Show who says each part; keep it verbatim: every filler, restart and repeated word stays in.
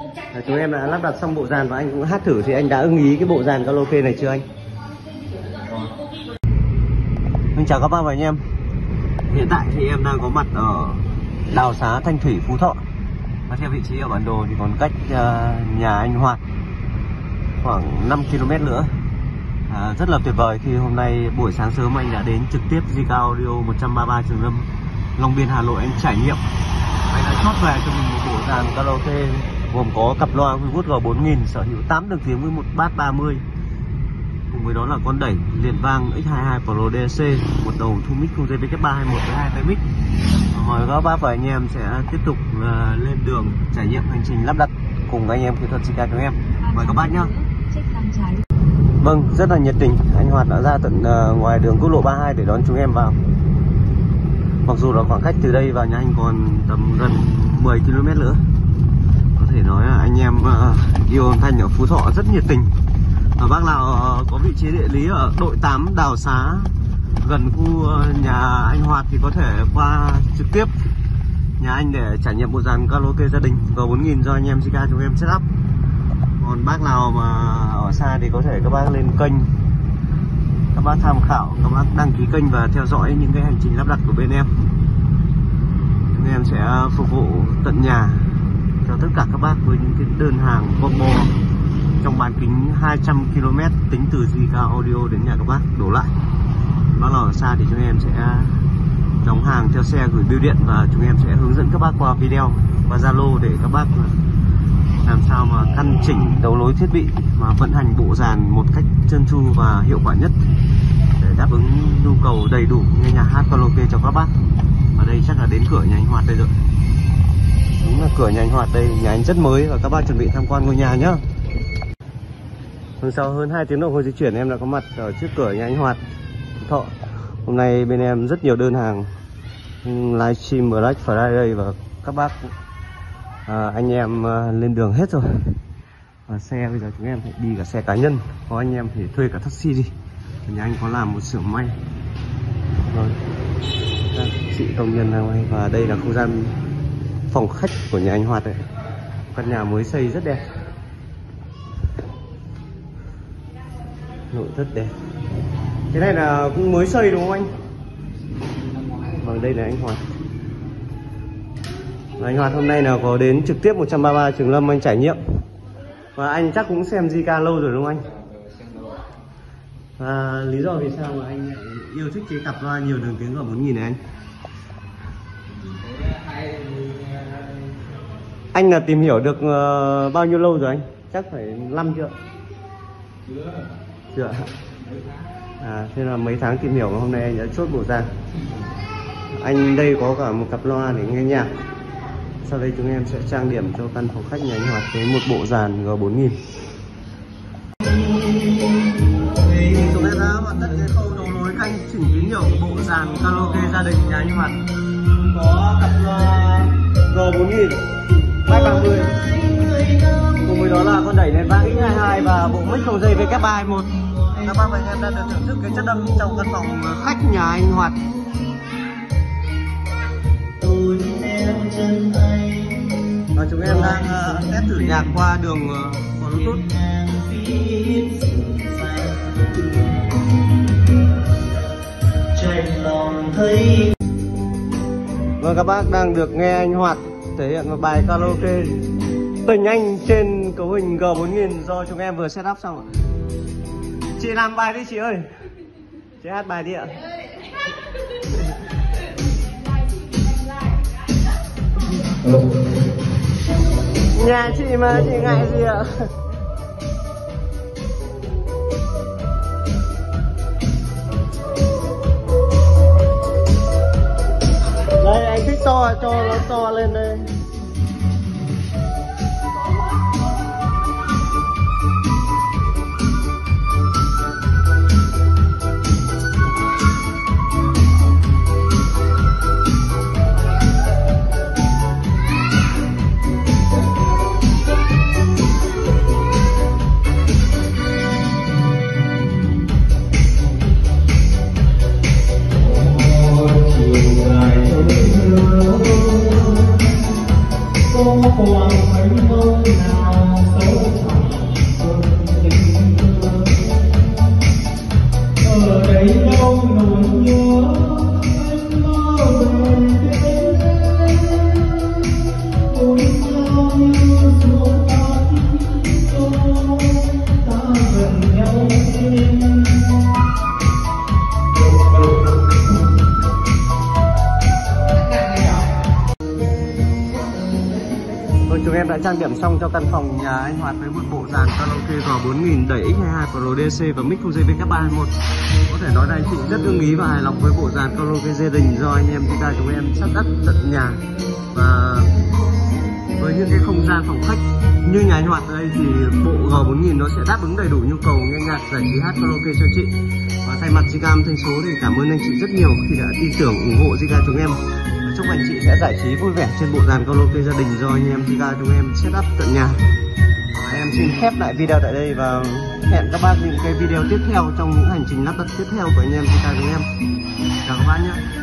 Speaker 1: Đấy, chúng em đã lắp đặt xong bộ dàn và anh cũng hát thử, thì anh đã ưng ý cái bộ dàn karaoke này chưa anh? Mình chào các bác và anh em. Hiện tại thì em đang có mặt ở Đào Xá, Thanh Thủy, Phú Thọ. Và theo vị trí ở bản đồ thì còn cách uh, nhà anh Hoạt khoảng năm ki lô mét nữa. À, rất là tuyệt vời khi hôm nay buổi sáng sớm anh đã đến trực tiếp Zika Audio một trăm ba mươi ba Trường Lâm, Long Biên, Hà Nội anh trải nghiệm. Anh đã chốt về cho mình một bộ dàn karaoke gồm có cặp loa Wood G bốn nghìn sở hữu tám đường tiếng với một bass ba mươi. Cùng với đó là con đẩy liền vang X hai mươi hai Pro đê xê, một đầu thu mic không dây W ba hai một với hai tay mic. Hỏi các bác và anh em sẽ tiếp tục uh, lên đường trải nghiệm hành trình lắp đặt cùng anh em kỹ thuật Zika chúng em. Mời các bác nhé. Vâng, rất là nhiệt tình. Anh Hoạt đã ra tận uh, ngoài đường quốc lộ ba mươi hai để đón chúng em vào. Mặc dù là khoảng cách từ đây vào nhà anh còn tầm gần mười ki lô mét nữa. Có thể nói là anh em uh, yêu âm thanh ở Phú Thọ rất nhiệt tình. Ở bác nào uh, có vị trí địa lý ở đội tám Đào Xá, gần khu uh, nhà anh Hoạt thì có thể qua trực tiếp nhà anh để trải nghiệm bộ dàn karaoke gia đình G bốn nghìn do anh em Zika chúng em setup. Còn bác nào mà ở xa thì có thể các bác lên kênh, các bác tham khảo, các bác đăng ký kênh và theo dõi những cái hành trình lắp đặt của bên em. Chúng em sẽ phục vụ tận nhà cho tất cả các bác với những cái đơn hàng combo trong bán kính hai trăm ki lô mét tính từ Zika Audio đến nhà các bác đổ lại. Bác nào ở xa thì chúng em sẽ đóng hàng theo xe gửi bưu điện và chúng em sẽ hướng dẫn các bác qua video, qua Zalo để các bác làm sao mà căn chỉnh đấu nối thiết bị mà vận hành bộ dàn một cách trơn tru và hiệu quả nhất để đáp ứng nhu cầu đầy đủ nghe nhạc hát karaoke cho các bác. Ở đây chắc là đến cửa nhà anh Hoạt đây rồi. Đúng là cửa nhà anh Hoạt đây, nhà anh rất mới và các bác chuẩn bị tham quan ngôi nhà nhá. Sau hơn hai tiếng đồng hồ di chuyển em đã có mặt ở trước cửa nhà anh Hoạt Phú Thọ. Hôm nay bên em rất nhiều đơn hàng livestream Black Friday và các bác à, anh em à, lên đường hết rồi. Và xe bây giờ chúng em phải đi cả xe cá nhân, có anh em thì thuê cả taxi đi. Nhà anh có làm một xưởng may rồi, các chị công nhân đang may. Và đây là không gian phòng khách của nhà anh Hoạt đấy, căn nhà mới xây rất đẹp, nội thất đẹp. Cái này là cũng mới xây đúng không anh? Vâng, đây là anh Hoạt. Và anh Hoạt hôm nay nào có đến trực tiếp một trăm ba mươi ba Trường Lâm anh trải nghiệm. Và anh chắc cũng xem Zika lâu rồi đúng không anh? Và lý do vì sao mà anh lại yêu thích cái cặp loa nhiều đường tiếng G bốn nghìn này anh? Anh là tìm hiểu được uh, bao nhiêu lâu rồi anh? Chắc phải năm chưa? Chưa. Chưa. À, thế là mấy tháng tìm hiểu mà hôm nay anh đã chốt bộ dàn. Anh đây có cả một cặp loa để nghe nhạc. Sau đây chúng em sẽ trang điểm cho căn phòng khách nhà anh Hoạt với một bộ dàn G bốn nghìn. Chúng em đã hoàn tất cái khâu đấu nối canh chỉnh tín hiệu bộ dàn karaoke gia đình nhà anh Hoạt. Có cặp loa G bốn nghìn hai ba mươi, cùng với đó là con đẩy nền vang X hai mươi hai và bộ mic không dây W ba hai một. Các bác và anh em đã được thưởng thức cái chất âm trong căn phòng khách nhà anh Hoạt. Và chúng em đang uh, test thử nhạc qua đường uh, Bluetooth. Và các bác đang được nghe anh Hoạt thể hiện một bài karaoke Tình Anh trên cấu hình G bốn nghìn do chúng em vừa setup xong ạ. Chị làm bài đi chị ơi. Chị hát bài đi ạ. Nhà chị mà chị ngại gì ạ? Đây anh thích to cho nó to lên đây. điểm xong cho căn phòng nhà anh Hoạt với một bộ dàn karaoke G bốn nghìn đẩy X hai mươi hai Pro đê xê và mic không dây W K ba hai mốt. Có thể nói là anh chị rất ưng ý và hài lòng với bộ dàn karaoke gia đình do anh em chúng ta chúng em sắp đặt tận nhà. Và với những cái không gian phòng khách như nhà anh Hoạt ở đây thì bộ G bốn nghìn nó sẽ đáp ứng đầy đủ nhu cầu nghe nhạc, giải trí, hát karaoke cho chị. Và thay mặt Zika Thanh Số thì cảm ơn anh chị rất nhiều khi đã tin tưởng ủng hộ Zika chúng em. Và chúc anh chị sẽ giải trí vui vẻ trên bộ dàn karaoke gia đình do anh em Zika chúng em set up tận nhà. Và em xin khép lại video tại đây và hẹn các bác những cái video tiếp theo trong những hành trình lắp đặt tiếp theo của anh em Zika chúng em. Chào các bác nhé.